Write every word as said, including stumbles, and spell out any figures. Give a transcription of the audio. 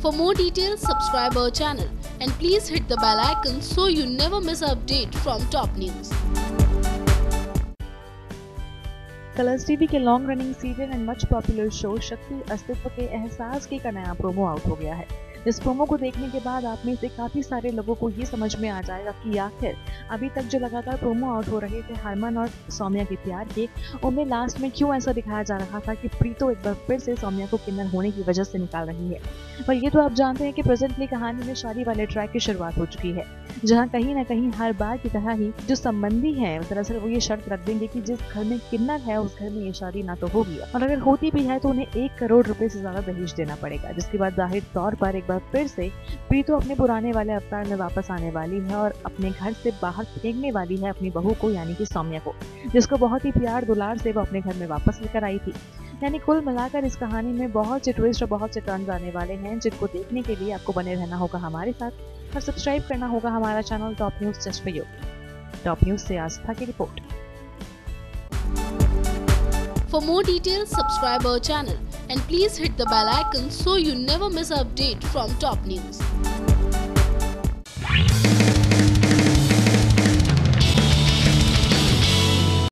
For more details, subscribe our channel and please hit the bell icon so you never miss an update from top news. Colors TV के long running serial and much popular show Shakti Astitva के एहसास की का नया promo out हो गया है। इस प्रोमो को देखने के बाद आप में से काफी सारे लोगों को ये समझ में आ जाएगा कि आखिर अभी तक जो लगातार प्रोमो आउट हो रहे थे हरमन और सौम्या के प्यार के, उनमें लास्ट में क्यों ऐसा दिखाया जा रहा था कि प्रीतो एक बार फिर से सौम्या को किन्नर होने की वजह से निकाल रही है। पर ये तो आप जानते हैं कि प्रेजेंटली कहानी में शादी वाले ट्रैक की शुरुआत हो चुकी है, जहाँ कहीं ना कहीं हर बार की तरह ही जो संबंधी हैं दरअसल वो ये शर्त रख देंगे कि जिस घर में किन्नर है उस घर में ये शादी ना तो होगी, और अगर होती भी है तो उन्हें एक करोड़ रुपए से ज्यादा दहेज देना पड़ेगा। जिसके बाद जाहिर तौर पर एक बार फिर से प्रीतो अपने पुराने वाले अवतार में वापस आने वाली है और अपने घर से बाहर फेंकने वाली है अपनी बहू को, यानी कि सौम्या को, जिसको बहुत ही प्यार दुलार से वो अपने घर में वापस लेकर आई थी। यानी कुल मिलाकर इस कहानी में बहुत से ट्विस्ट और बहुत से टर्न्स आने वाले हैं, जिनको देखने के लिए आपको बने रहना होगा हमारे साथ और सब्सक्राइब करना होगा हमारा channel top news just for you. Top news से आस्था की रिपोर्ट। For more details, subscribe our channel and please hit the bell icon so you never miss an update from top news.